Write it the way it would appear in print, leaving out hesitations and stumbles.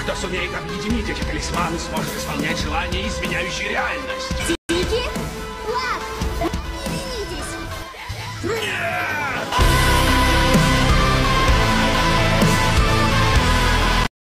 Кто сумеет объединить эти талисманы, сможет исполнять желания, изменяющие реальность.